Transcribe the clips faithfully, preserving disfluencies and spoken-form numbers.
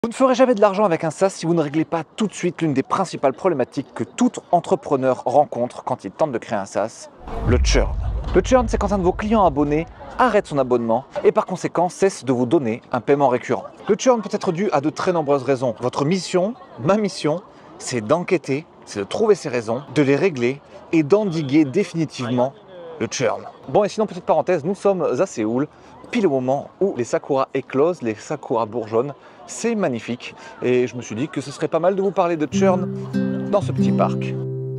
Vous ne ferez jamais de l'argent avec un SaaS si vous ne réglez pas tout de suite l'une des principales problématiques que tout entrepreneur rencontre quand il tente de créer un SaaS, le churn. Le churn, c'est quand un de vos clients abonnés arrête son abonnement et par conséquent cesse de vous donner un paiement récurrent. Le churn peut être dû à de très nombreuses raisons. Votre mission, ma mission, c'est d'enquêter, c'est de trouver ces raisons, de les régler et d'endiguer définitivement le churn. Bon, et sinon, petite parenthèse, nous sommes à Séoul, pile au moment où les sakuras éclosent, les sakuras bourgeonnent. C'est magnifique et je me suis dit que ce serait pas mal de vous parler de churn dans ce petit parc.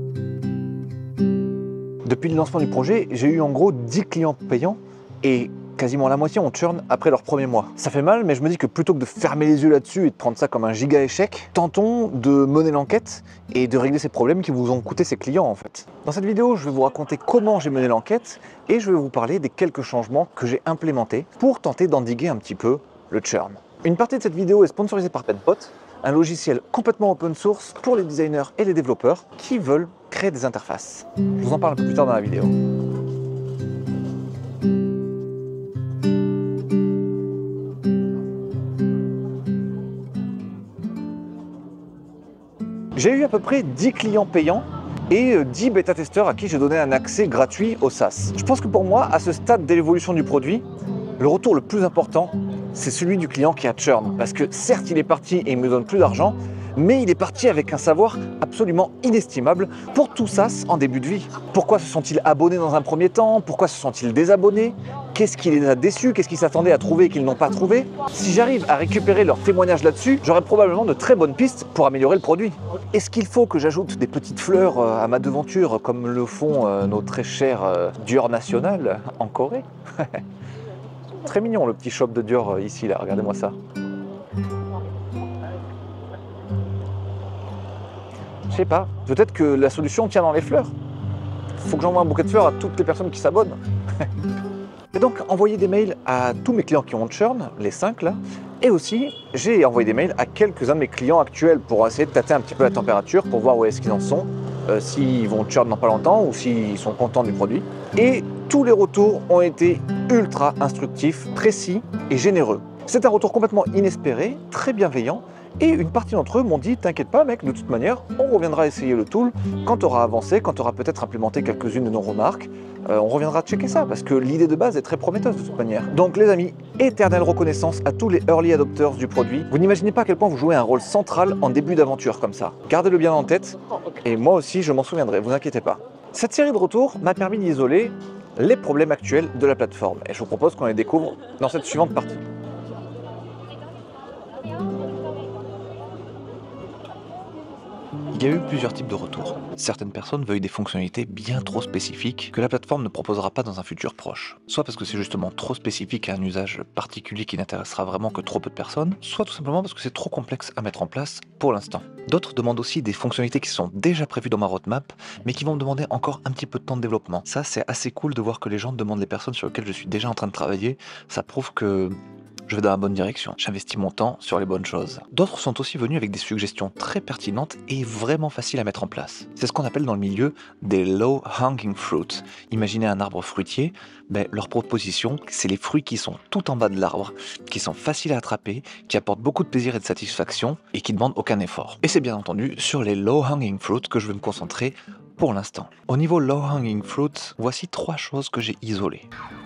Depuis le lancement du projet, j'ai eu en gros dix clients payants et quasiment la moitié ont churn après leur premier mois. Ça fait mal, mais je me dis que plutôt que de fermer les yeux là-dessus et de prendre ça comme un giga échec, tentons de mener l'enquête et de régler ces problèmes qui vous ont coûté ces clients en fait. Dans cette vidéo, je vais vous raconter comment j'ai mené l'enquête et je vais vous parler des quelques changements que j'ai implémentés pour tenter d'endiguer un petit peu le churn. Une partie de cette vidéo est sponsorisée par Penpot, un logiciel complètement open source pour les designers et les développeurs qui veulent créer des interfaces. Je vous en parle un peu plus tard dans la vidéo. J'ai eu à peu près dix clients payants et dix bêta-testeurs à qui j'ai donné un accès gratuit au SaaS. Je pense que pour moi, à ce stade de l'évolution du produit, le retour le plus important, c'est celui du client qui a churn. Parce que certes, il est parti et il me donne plus d'argent, mais il est parti avec un savoir absolument inestimable pour tout SaaS en début de vie. Pourquoi se sont-ils abonnés dans un premier temps? Pourquoi se sont-ils désabonnés? Qu'est-ce qui les a déçus? Qu'est-ce qu'ils s'attendaient à trouver et qu'ils n'ont pas trouvé? Si j'arrive à récupérer leurs témoignages là-dessus, j'aurai probablement de très bonnes pistes pour améliorer le produit. Est-ce qu'il faut que j'ajoute des petites fleurs à ma devanture comme le font nos très chers Dior National en Corée? Très mignon le petit shop de Dior ici, là, regardez-moi ça. Je sais pas, peut-être que la solution tient dans les fleurs. Faut que j'envoie un bouquet de fleurs à toutes les personnes qui s'abonnent. Et donc, envoyer des mails à tous mes clients qui ont churn, les cinq là, et aussi, j'ai envoyé des mails à quelques-uns de mes clients actuels pour essayer de tâter un petit peu la température, pour voir où est-ce qu'ils en sont, euh, s'ils vont churn dans pas longtemps ou s'ils sont contents du produit. Et tous les retours ont été ultra instructifs, précis et généreux. C'est un retour complètement inespéré, très bienveillant, et une partie d'entre eux m'ont dit « T'inquiète pas mec, de toute manière, on reviendra essayer le tool quand tu auras avancé, quand tu auras peut-être implémenté quelques-unes de nos remarques, euh, on reviendra checker ça, parce que l'idée de base est très prometteuse de toute manière. » Donc les amis, éternelle reconnaissance à tous les early adopters du produit. Vous n'imaginez pas à quel point vous jouez un rôle central en début d'aventure comme ça. Gardez-le bien en tête, et moi aussi je m'en souviendrai, vous inquiétez pas. Cette série de retours m'a permis d'isoler les problèmes actuels de la plateforme, et je vous propose qu'on les découvre dans cette suivante partie. Il y a eu plusieurs types de retours. Certaines personnes veulent des fonctionnalités bien trop spécifiques que la plateforme ne proposera pas dans un futur proche. Soit parce que c'est justement trop spécifique à un usage particulier qui n'intéressera vraiment que trop peu de personnes, soit tout simplement parce que c'est trop complexe à mettre en place pour l'instant. D'autres demandent aussi des fonctionnalités qui sont déjà prévues dans ma roadmap, mais qui vont me demander encore un petit peu de temps de développement. Ça, c'est assez cool de voir que les gens demandent les personnes sur lesquelles je suis déjà en train de travailler. Ça prouve que je vais dans la bonne direction, j'investis mon temps sur les bonnes choses. D'autres sont aussi venus avec des suggestions très pertinentes et vraiment faciles à mettre en place. C'est ce qu'on appelle dans le milieu des low hanging fruits. Imaginez un arbre fruitier, ben, leur proposition, c'est les fruits qui sont tout en bas de l'arbre, qui sont faciles à attraper, qui apportent beaucoup de plaisir et de satisfaction et qui ne demandent aucun effort. Et c'est bien entendu sur les low hanging fruits que je vais me concentrer pour l'instant. Au niveau low hanging fruits, voici trois choses que j'ai isolées.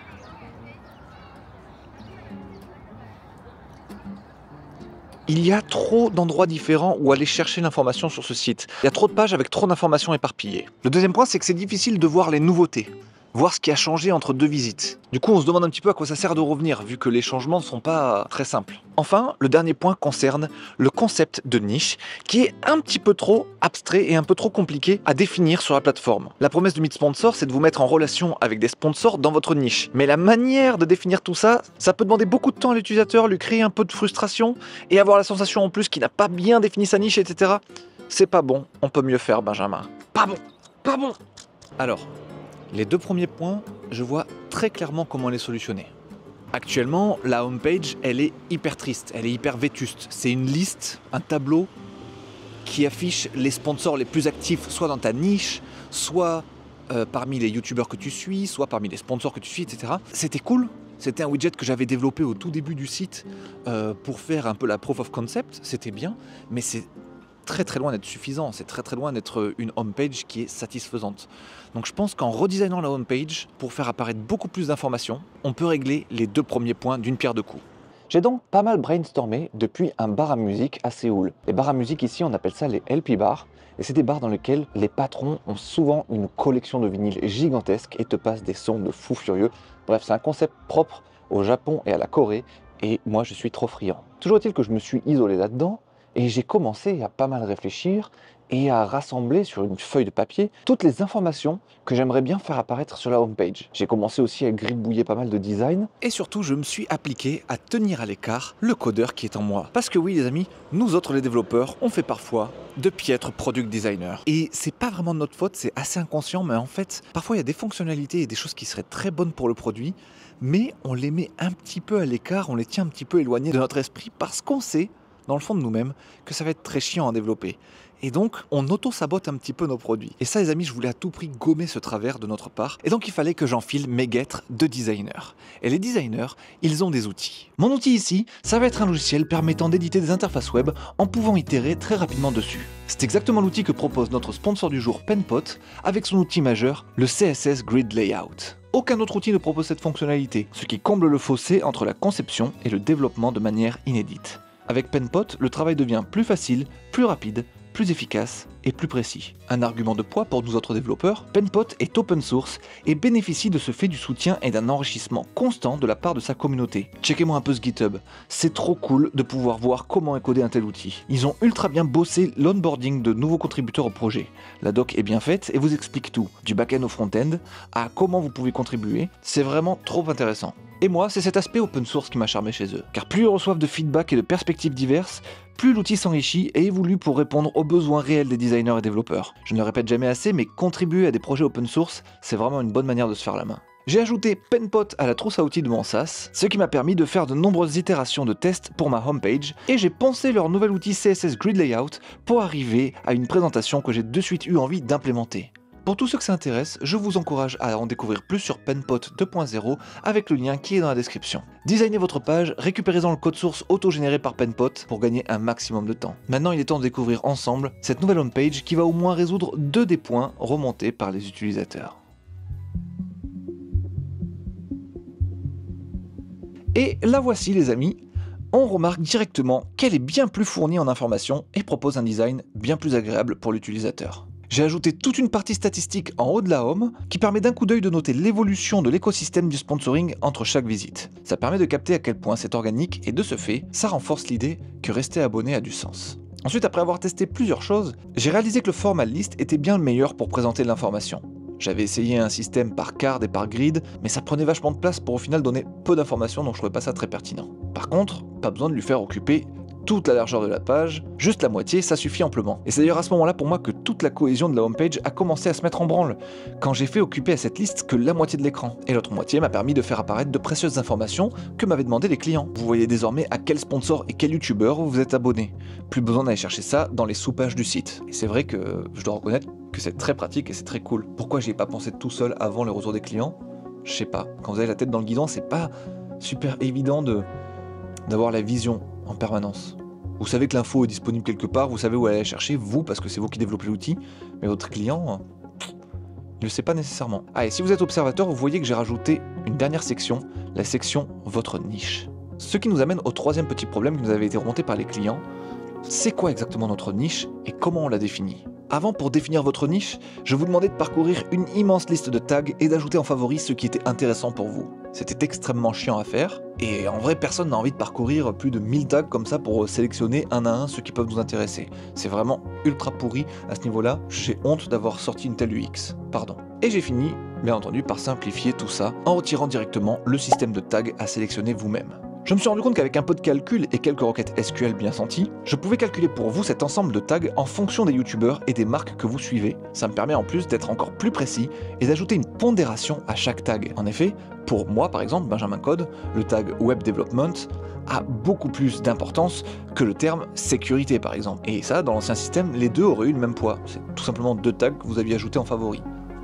Il y a trop d'endroits différents où aller chercher l'information sur ce site. Il y a trop de pages avec trop d'informations éparpillées. Le deuxième point, c'est que c'est difficile de voir les nouveautés, voir ce qui a changé entre deux visites. Du coup, on se demande un petit peu à quoi ça sert de revenir, vu que les changements ne sont pas très simples. Enfin, le dernier point concerne le concept de niche, qui est un petit peu trop abstrait et un peu trop compliqué à définir sur la plateforme. La promesse de Meet Sponsor, c'est de vous mettre en relation avec des sponsors dans votre niche. Mais la manière de définir tout ça, ça peut demander beaucoup de temps à l'utilisateur, lui créer un peu de frustration, et avoir la sensation en plus qu'il n'a pas bien défini sa niche, et cetera. C'est pas bon, on peut mieux faire, Benjamin. Pas bon, pas bon. Alors, les deux premiers points, je vois très clairement comment les solutionner. Actuellement, la homepage, elle est hyper triste, elle est hyper vétuste. C'est une liste, un tableau qui affiche les sponsors les plus actifs, soit dans ta niche, soit euh, parmi les youtubeurs que tu suis, soit parmi les sponsors que tu suis, et cetera. C'était cool, C'était un widget que j'avais développé au tout début du site euh, pour faire un peu la proof of concept, c'était bien, mais c'est très très loin d'être suffisant, c'est très très loin d'être une homepage qui est satisfaisante. Donc je pense qu'en redesignant la homepage, pour faire apparaître beaucoup plus d'informations, on peut régler les deux premiers points d'une pierre deux coups. J'ai donc pas mal brainstormé depuis un bar à musique à Séoul. Les bars à musique ici, on appelle ça les L P bars, et c'est des bars dans lesquels les patrons ont souvent une collection de vinyles gigantesque et te passent des sons de fous furieux. Bref, c'est un concept propre au Japon et à la Corée, et moi je suis trop friand. Toujours est-il que je me suis isolé là-dedans, et j'ai commencé à pas mal réfléchir et à rassembler sur une feuille de papier toutes les informations que j'aimerais bien faire apparaître sur la homepage. J'ai commencé aussi à gribouiller pas mal de design. Et surtout, je me suis appliqué à tenir à l'écart le codeur qui est en moi. Parce que oui, les amis, nous autres les développeurs, on fait parfois de piètres product designers. Et c'est pas vraiment de notre faute, c'est assez inconscient, mais en fait, parfois il y a des fonctionnalités et des choses qui seraient très bonnes pour le produit, mais on les met un petit peu à l'écart, on les tient un petit peu éloignés de notre esprit parce qu'on sait, dans le fond de nous-mêmes, que ça va être très chiant à développer. Et donc, on auto-sabote un petit peu nos produits. Et ça, les amis, je voulais à tout prix gommer ce travers de notre part. Et donc, il fallait que j'enfile mes guêtres de designers. Et les designers, ils ont des outils. Mon outil ici, ça va être un logiciel permettant d'éditer des interfaces web en pouvant itérer très rapidement dessus. C'est exactement l'outil que propose notre sponsor du jour, Penpot, avec son outil majeur, le C S S Grid Layout. Aucun autre outil ne propose cette fonctionnalité, ce qui comble le fossé entre la conception et le développement de manière inédite. Avec Penpot, le travail devient plus facile, plus rapide, plus efficace et plus précis. Un argument de poids pour nous autres développeurs, Penpot est open source et bénéficie de ce fait du soutien et d'un enrichissement constant de la part de sa communauté. Checkez-moi un peu ce GitHub, c'est trop cool de pouvoir voir comment est codé un tel outil. Ils ont ultra bien bossé l'onboarding de nouveaux contributeurs au projet. La doc est bien faite et vous explique tout, du back-end au front-end, à comment vous pouvez contribuer, c'est vraiment trop intéressant. Et moi, c'est cet aspect open source qui m'a charmé chez eux. Car plus ils reçoivent de feedback et de perspectives diverses, plus l'outil s'enrichit et évolue pour répondre aux besoins réels des designers et développeurs. Je ne le répète jamais assez, mais contribuer à des projets open source, c'est vraiment une bonne manière de se faire la main. J'ai ajouté Penpot à la trousse à outils de mon SaaS, ce qui m'a permis de faire de nombreuses itérations de tests pour ma homepage, et j'ai pensé leur nouvel outil C S S Grid Layout pour arriver à une présentation que j'ai de suite eu envie d'implémenter. Pour tous ceux que ça intéresse, je vous encourage à en découvrir plus sur Penpot deux point zéro avec le lien qui est dans la description. Designez votre page, récupérez-en le code source auto-généré par Penpot pour gagner un maximum de temps. Maintenant, il est temps de découvrir ensemble cette nouvelle homepage qui va au moins résoudre deux des points remontés par les utilisateurs. Et la voici les amis, on remarque directement qu'elle est bien plus fournie en informations et propose un design bien plus agréable pour l'utilisateur. J'ai ajouté toute une partie statistique en haut de la home qui permet d'un coup d'œil de noter l'évolution de l'écosystème du sponsoring entre chaque visite. Ça permet de capter à quel point c'est organique et de ce fait, ça renforce l'idée que rester abonné a du sens. Ensuite, après avoir testé plusieurs choses, j'ai réalisé que le format list était bien le meilleur pour présenter de l'information. J'avais essayé un système par card et par grid, mais ça prenait vachement de place pour au final donner peu d'informations, donc je trouvais pas ça très pertinent. Par contre, pas besoin de lui faire occuper toute la largeur de la page, juste la moitié, ça suffit amplement. Et c'est d'ailleurs à ce moment-là pour moi que toute la cohésion de la homepage a commencé à se mettre en branle, quand j'ai fait occuper à cette liste que la moitié de l'écran. Et l'autre moitié m'a permis de faire apparaître de précieuses informations que m'avaient demandé les clients. Vous voyez désormais à quel sponsor et quel youtubeur vous vous êtes abonné. Plus besoin d'aller chercher ça dans les sous-pages du site. Et c'est vrai que je dois reconnaître que c'est très pratique et c'est très cool. Pourquoi j'y ai pas pensé tout seul avant le retour des clients? Je sais pas. Quand vous avez la tête dans le guidon, c'est pas super évident de d'avoir la vision en permanence. Vous savez que l'info est disponible quelque part, vous savez où aller la chercher, vous, parce que c'est vous qui développez l'outil, mais votre client, pff, il ne le sait pas nécessairement. Ah, et si vous êtes observateur, vous voyez que j'ai rajouté une dernière section, la section « Votre niche ». Ce qui nous amène au troisième petit problème qui nous avait été remonté par les clients. C'est quoi exactement notre niche et comment on la définit? Avant, pour définir votre niche, je vous demandais de parcourir une immense liste de tags et d'ajouter en favori ce qui était intéressant pour vous. C'était extrêmement chiant à faire, et en vrai personne n'a envie de parcourir plus de mille tags comme ça pour sélectionner un à un ceux qui peuvent nous intéresser. C'est vraiment ultra pourri à ce niveau-là, j'ai honte d'avoir sorti une telle U X, pardon. Et j'ai fini, bien entendu, par simplifier tout ça en retirant directement le système de tags à sélectionner vous-même. Je me suis rendu compte qu'avec un peu de calcul et quelques requêtes S Q L bien senties, je pouvais calculer pour vous cet ensemble de tags en fonction des youtubeurs et des marques que vous suivez. Ça me permet en plus d'être encore plus précis et d'ajouter une pondération à chaque tag. En effet, pour moi par exemple, Benjamin Code, le tag Web Development a beaucoup plus d'importance que le terme sécurité par exemple. Et ça, dans l'ancien système, les deux auraient eu le même poids. C'est tout simplement deux tags que vous aviez ajoutés en favori.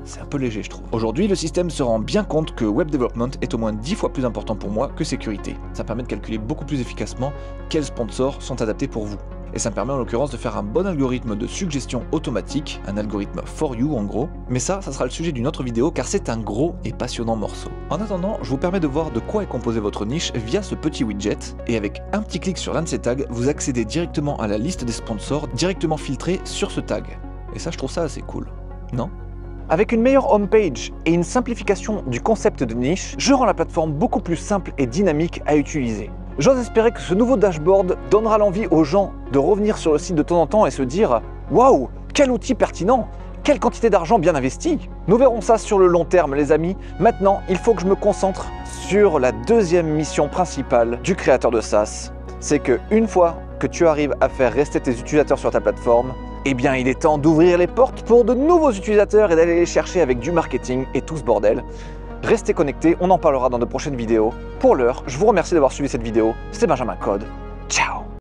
c'est un peu léger je trouve. Aujourd'hui, le système se rend bien compte que web development est au moins dix fois plus important pour moi que sécurité. Ça permet de calculer beaucoup plus efficacement quels sponsors sont adaptés pour vous. Et ça me permet en l'occurrence de faire un bon algorithme de suggestion automatique, un algorithme for you en gros. Mais ça, ça sera le sujet d'une autre vidéo car c'est un gros et passionnant morceau. En attendant, je vous permets de voir de quoi est composée votre niche via ce petit widget. Et avec un petit clic sur l'un de ces tags, vous accédez directement à la liste des sponsors directement filtrés sur ce tag. Et ça, je trouve ça assez cool, non ? Avec une meilleure homepage et une simplification du concept de niche, je rends la plateforme beaucoup plus simple et dynamique à utiliser. J'ose espérer que ce nouveau dashboard donnera l'envie aux gens de revenir sur le site de temps en temps et se dire « Waouh, quel outil pertinent! Quelle quantité d'argent bien investi !» Nous verrons ça sur le long terme les amis. Maintenant, il faut que je me concentre sur la deuxième mission principale du créateur de SaaS. C'est que une fois que tu arrives à faire rester tes utilisateurs sur ta plateforme, eh bien il est temps d'ouvrir les portes pour de nouveaux utilisateurs et d'aller les chercher avec du marketing et tout ce bordel. Restez connectés, on en parlera dans de prochaines vidéos. Pour l'heure, je vous remercie d'avoir suivi cette vidéo. C'était Benjamin Code. Ciao!